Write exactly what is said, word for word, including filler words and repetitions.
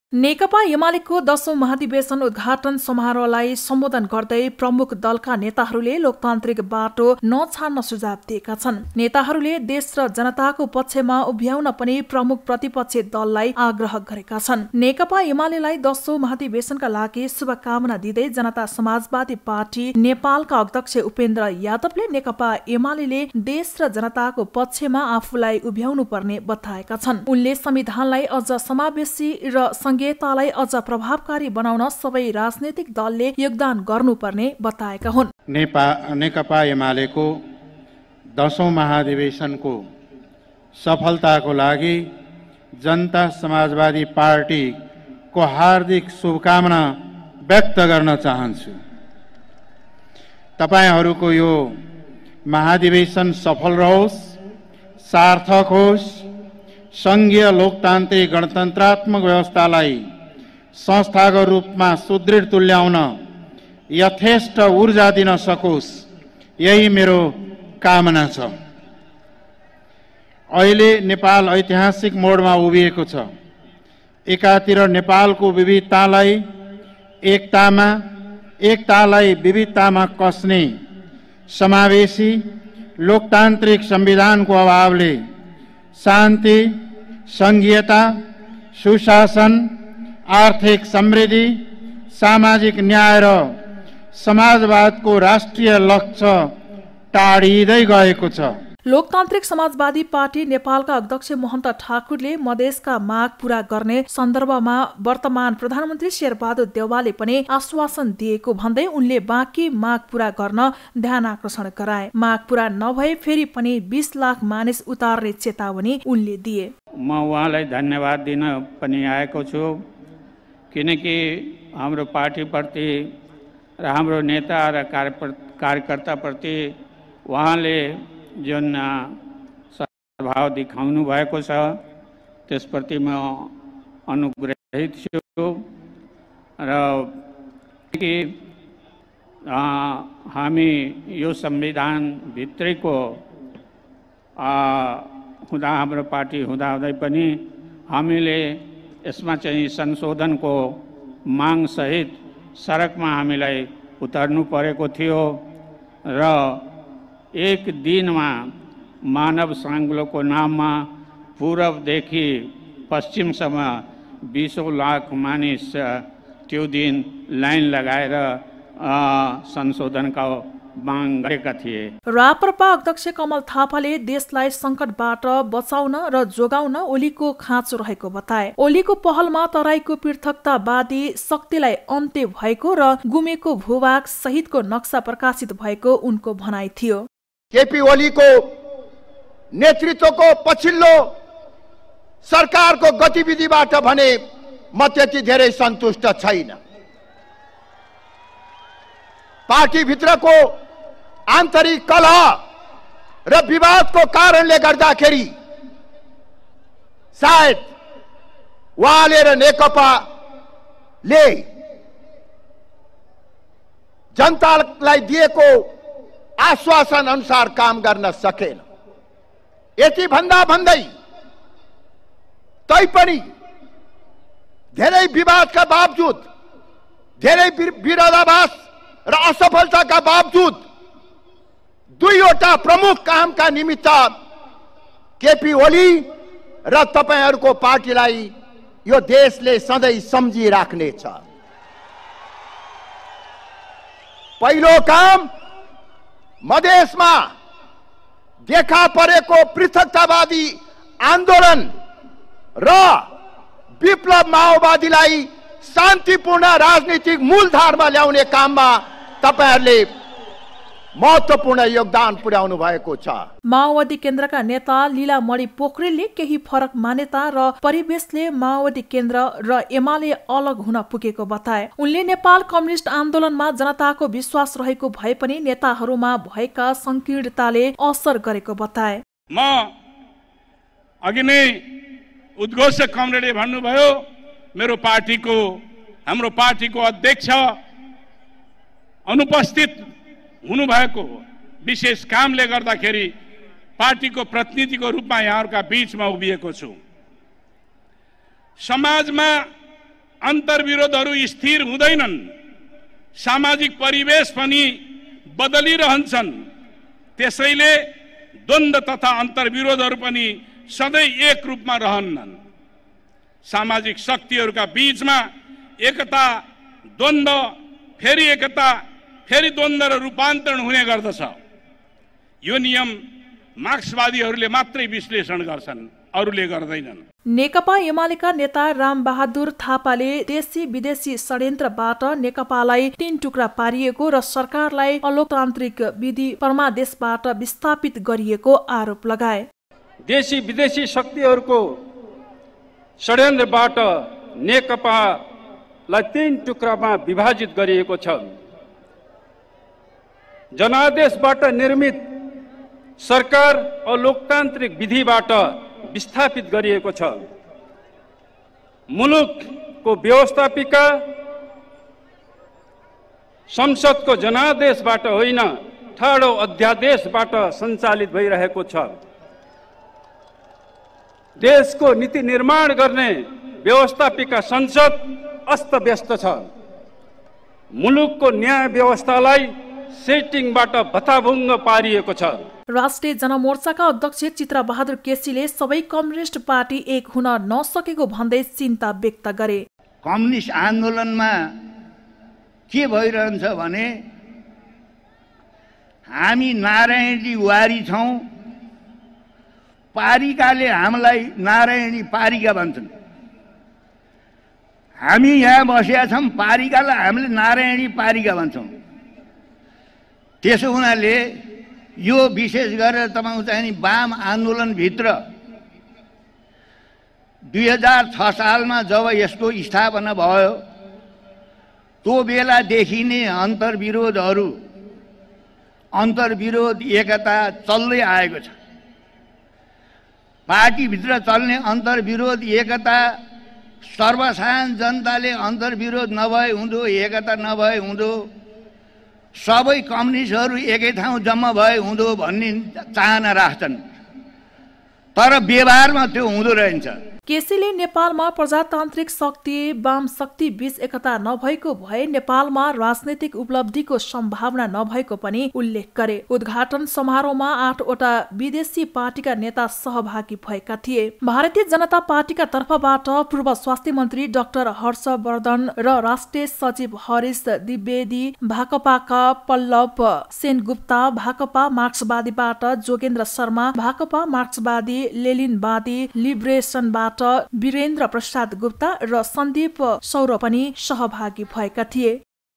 नेकपा एमालेको दशौं महाधिवेशन उद्घाटन समारोहलाई सम्बोधन गर्दै प्रमुख दलका नेताहरूले लोकतान्त्रिक बाटो नछाड्न सुझाव दिएका छन्। नेताहरूले देश र जनताको पक्षमा उभ्याउन पनि प्रमुख प्रतिपक्षी दललाई आग्रह गरेका छन्। नेकपा एमालेलाई दशौं महाधिवेशनका लागि शुभकामना दिँदै जनता समाजवादी पार्टी नेपालका अध्यक्ष उपेन्द्र यादवले नेकपा एमाले देश र जनताको पक्षमा आफूलाई उभ्याउनु पर्ने बताएका छन्। उनले संविधानलाई अझ समावेशी र संघीयतालाई अझ प्रभावकारी बनाउन सबै राजनीतिक दलले योगदान गर्नुपर्ने बताएका हुन्। नेकपा एमालेको दशौं महाधिवेशनको सफलताको लागि जनता समाजवादी पार्टीको हार्दिक शुभकामना व्यक्त गर्न चाहन्छु। तपाईहरूको यो महाधिवेशन सफल रहोस्, सार्थक होस्, संघीय लोकतान्त्रिक गणतन्त्रात्मक व्यवस्थालाई संस्थागत रूपमा सुदृढ तुल्याउन यथेष्ट ऊर्जा दिन सकोस्, यही मेरो कामना छ। अहिले नेपाल ऐतिहासिक मोडमा उभिएको छ। एकातिर नेपालको विविधतालाई एकतामा एकतालाई विविधतामा कस्ने समावेशी लोकतान्त्रिक संविधानको अभावले शान्ति, संघीयता, सुशासन, आर्थिक समृद्धि, सामाजिक न्याय र समाजवादको राष्ट्रिय लक्ष्य टाढिँदै गएको छ। लोकतान्त्रिक समाजवादी पार्टी नेपालका अध्यक्ष महन्त ठाकुरले मधेसका माग पूरा गर्ने सन्दर्भमा वर्तमान प्रधानमन्त्री शेरबहादुर देउवाले पनि आश्वासन दिएको भन्दै उनले बाँकी माग पूरा गर्न ध्यान आकर्षण गराए। माग पूरा नभए फेरि पनि बीस लाख मानिस उतार्ने चेतावनी उनले दिए। म उहाँलाई धन्यवाद दिन पनि आएको छु, किनकि हाम्रो पार्टीप्रति र हाम्रो नेता र कार्यकर्ताप्रति उहाँले जुन सद्भाव देखाउनु भएको छ त्यसप्रति म अनुग्रहित छु र कि हामी यो संविधान भित्रैको हुँदा हाम्रो पार्टी हुँदाहुँदै पनि हामीले यसमा चाहिँ संशोधनको माग सहित सडकमा हामीलाई उतर्नु परेको थियो र एक दिनमा मानव साङ्गलोको नाममा पूर्वदेखि पश्चिमसम्म बीसौँ लाख मानिस त्यो दिन लाइन लगाएर संशोधनका माग गरेका थिए। राप्रपा अध्यक्ष कमल थापाले देशलाई संकटबाट बचाउन र जोगाउन ओलीको खाँचो रहेको बताए। ओलीको पहलमा तराईको पृथकतावादी शक्तिलाई अन्त्य भएको र गुमेको भूभाग सहितको नक्सा प्रकाशित भएको उनको भनाइ थियो। केपी ओलीको नेतृत्वको पछिल्लो सरकारको गतिविधिबाट भने म त्यति धेरै सन्तुष्ट छैन। पार्टीभित्रको आन्तरिक कलह र विवादको कारणले गर्दाखेरि सायद उहाँले र नेकपाले जनतालाई दिएको आश्वासन अनुसार काम गर्न सकेन। यति भन्दा भन्दै तैपनि धेरै विवादका बावजुद, धेरै विरोधाभास र असफलताका बावजुद दुईवटा प्रमुख कामका निमित्त केपी ओली र तपाईहरूको पार्टीलाई यो देशले सधैँ सम्झिराख्नेछ। पहिलो काम मधेसमा देखा परेको पृथकतावादी आन्दोलन र विप्लव माओवादीलाई शान्तिपूर्ण राजनीतिक मूलधारमा ल्याउने काममा तपाईहरूले महत्त्वपूर्ण योगदान पुर्याउनु भएको छ। माओवादी केन्द्रका नेता लीलामणि पोखरेलले केही फरक मान्यता र परिवेशले माओवादी केन्द्र र एमाले अलग हुन पुगेको बताए। उनले नेपाल कम्युनिस्ट आन्दोलनमा जनताको विश्वास रहेको भए पनि नेताहरूमा भएका संकीर्णताले असर गरेको बताए। म अघि नै उद्घोषक कमरेडले भन्नुभयो, मेरो पार्टीको हाम्रो पार्टीको अध्यक्ष अनुपस्थित हुनुभएको विशेष कामले गर्दाखेरि पार्टीको प्रतिनिधिको रूपमा यहाँहरूका बीचमा उभिएको छु। समाजमा अन्तर्विरोधहरू स्थिर हुँदैनन्, सामाजिक परिवेश पनि बदलिरहन्छन्। त्यसैले द्वन्द्व तथा अन्तर्विरोधहरू पनि सधैँ एक रूपमा रहन्नन्। सामाजिक शक्तिहरूका बीचमा एकता, द्वन्द्व, फेरि एकता, फेरि द्वन्द्व र रूपान्तरण हुने गर्दछ। यो नियम मार्क्सवादीहरूले मात्रै विश्लेषण गर्छन्, अरूले गर्दैनन्। नेकपा एमालेका नेता रामबहादुर थापाले देशी विदेशी षड्यन्त्रबाट नेकपालाई तीन टुक्रा पारिएको र सरकारलाई अलोकतान्त्रिक विधि परमादेशबाट विस्थापित गरिएको आरोप लगाए। देशी विदेशी शक्तिहरूको षड्यन्त्रबाट नेकपालाई तीन टुक्रामा विभाजित गरिएको छ। जनादेशबाट निर्मित सरकार अलोकतान्त्रिक विधिबाट विस्थापित गरिएको छ। मुलुकको व्यवस्थापिका संसदको जनादेशबाट होइन, ठाडो अध्यादेशबाट सञ्चालित भइरहेको छ। देशको नीति निर्माण गर्ने व्यवस्थापिका संसद अस्तव्यस्त छ। मुलुकको न्याय व्यवस्थालाई सेटिङबाट भताभुङ्ग पारिएको छ। राष्ट्रिय जनमोर्चाका अध्यक्ष चित्रबहादुर केसीले सबै कम्युनिस्ट पार्टी एक हुन नसकेको भन्दै चिन्ता व्यक्त गरे। कम्युनिस्ट आन्दोलनमा के भइरहन्छ भने हामी नारायणी वारी छौं, पारिकाले हामीलाई नारायणी पारिका भन्छन्। हामी यहाँ बसेका छौं, पारिकालाई हामीले नारायणी पारिका भन्छौं। त्यसो हुनाले यो विशेष गरेर तपाईको चाहिँ नि वाम आन्दोलनभित्र दुई हजार छ सालमा जब यसको स्थापना भयो त्यो बेलादेखि नै अन्तर्विरोधहरू अन्तर्विरोध एकता चल्दै आएको छ। पार्टीभित्र चल्ने अन्तर्विरोध एकता, सर्वसाधारण जनताले अन्तर्विरोध नभए हुँदो, एकता नभए हुँदो, सबै कम्युनिस्टहरू एकै ठाउँ जम्मा भए हुँदो भन्ने चाहना राख्छन्, तर व्यवहारमा त्यो हुँदो रहन्छ। केसीले नेपालमा प्रजातान्त्रिक शक्ति वाम शक्ति बीच एकता नभएको भए नेपालमा राजनैतिक उपलब्धिको सम्भावना नभएको पनि उल्लेख गरे। उद्घाटन समारोहमा आठवटा विदेशी पार्टीका नेता सहभागी भएका थिए। भारतीय जनता पार्टीका तर्फबाट पूर्व स्वास्थ्य मन्त्री डाक्टर हर्षवर्धन र राष्ट्रिय सचिव हरीश द्विवेदी, भाकपाका पल्लव सेनगुप्ता, भाकपा मार्क्सवादीबाट जोगेन्द्र शर्मा, भाकपा मार्क्सवादी लेनिनवादी लिबरेसनबाट वीरेन्द्र प्रसाद गुप्ता र सन्दीप सौर पनि सहभागी भएका थिए।